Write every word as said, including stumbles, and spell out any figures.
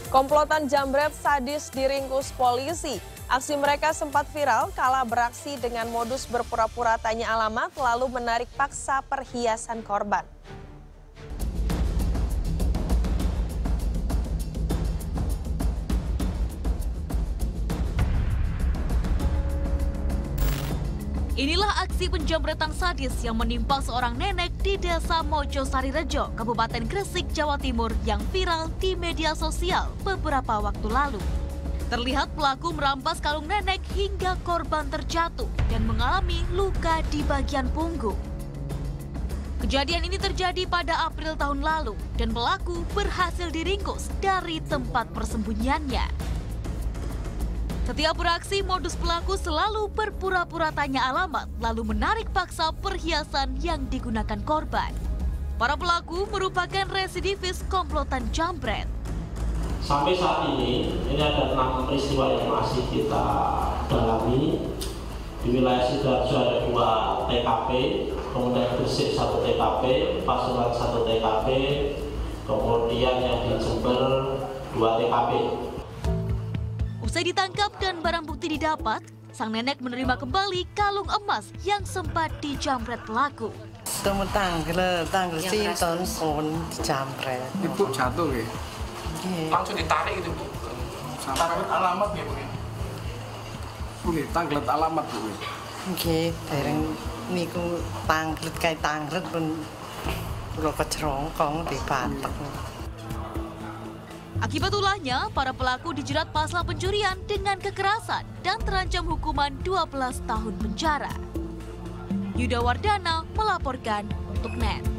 Komplotan jambret sadis diringkus polisi. Aksi mereka sempat viral kala beraksi dengan modus berpura-pura tanya alamat lalu menarik paksa perhiasan korban. Inilah aksi penjambretan sadis yang menimpa seorang nenek di Desa Mojosari Rejo, Kabupaten Gresik, Jawa Timur yang viral di media sosial beberapa waktu lalu. Terlihat pelaku merampas kalung nenek hingga korban terjatuh dan mengalami luka di bagian punggung. Kejadian ini terjadi pada April tahun lalu dan pelaku berhasil diringkus dari tempat persembunyiannya. Setiap beraksi, modus pelaku selalu berpura-pura tanya alamat, lalu menarik paksa perhiasan yang digunakan korban. Para pelaku merupakan residivis komplotan jambret. Sampai saat ini, ini ada enam peristiwa yang masih kita dalami. Di wilayah Sidoarjo ada dua T K P, kemudian Gresik satu T K P, Pasuruan satu T K P, kemudian yang di Jember dua T K P. Usai ditangkap dan barang bukti didapat, sang nenek menerima kembali kalung emas yang sempat dijambret pelaku. Temu tanggal, tanggal sinton pun dijambret. Ibu jatuh ya? Langsung ditarik itu, Bu. Sampai alamat ya, Bu. Oke, tanglet alamat, Bu. Oke, dereng niku tanglet kayak tanglet pun kula kecerongkong di Batak. Akibat ulahnya, para pelaku dijerat pasal pencurian dengan kekerasan dan terancam hukuman dua belas tahun penjara. Yuda Wardana melaporkan untuk N E T.